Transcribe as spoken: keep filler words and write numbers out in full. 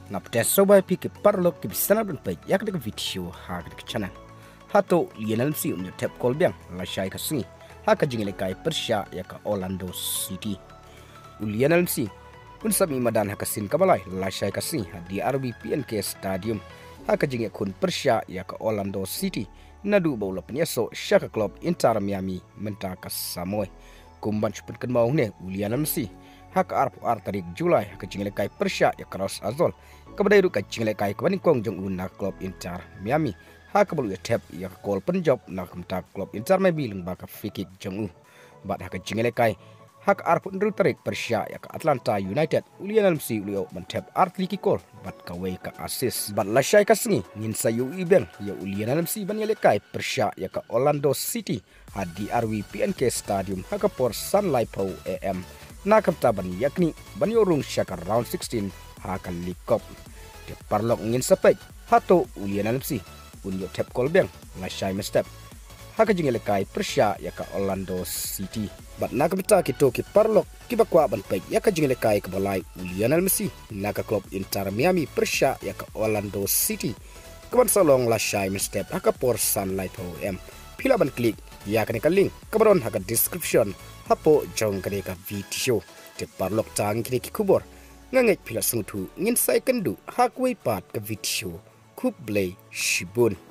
ngap tes sobai pi ke parlo ke bisana don peit yak de video ha ke channel Hato Lionel Messi um tap kol biang la shai ka singi ha ka jingile kai persha ya ka Orlando City Lionel Messi kun sami madan ha ka sin kabalai la shai ka singi ha di R B P N K Stadium ha ka jinge kun persha ya ka Orlando City nadu bola penyeso Shaka Club Inter Miami menta ka Samoy kumban chupun kan mau ne Lionel Messi ha ka arpu ar tarik Julai ha ka jingile kai persha ya Cross Azul kabadai ru ka jingile kai kabani kong jong un na Club Inter Miami ha ka bolu tap ya kol penjob na kamta Club Inter Miami leng ba ka fikik jong u bat ha ka jingile kai ha ka arpu nru tarik persha ya ka Atlanta United Lionel Messi ulio man tap artliki kol bat ka wei ka assist bat la shai ka singi ngin sayu ibeng ya Lionel Messi ban yele kai persha ya ka Orlando City ha di R B P N K Stadium ha ka por Sunlight Pro A M na kamta ban yakni ban yorung Shaka round sixteen ha ka likop de parlok ngin sapek Hato Lionel Messi unyo tap kol beng la shai mestep haka jingele kai persha ya ka Orlando City bat na kamta ki to ki parlok ki bakwa ban pek ya ka jingele kai ka balai Lionel Messi na ka Club Inter Miami persha ya ka Orlando City kaban salong la shai mestep haka por Sunlight O M pila ban klik ya ka ka link kabaron haka description hapo jong ka ka video te parlok tang ki ki kubor ngangek pila sungtu ngin sai kendu hakwei pat ka video kup blay shibun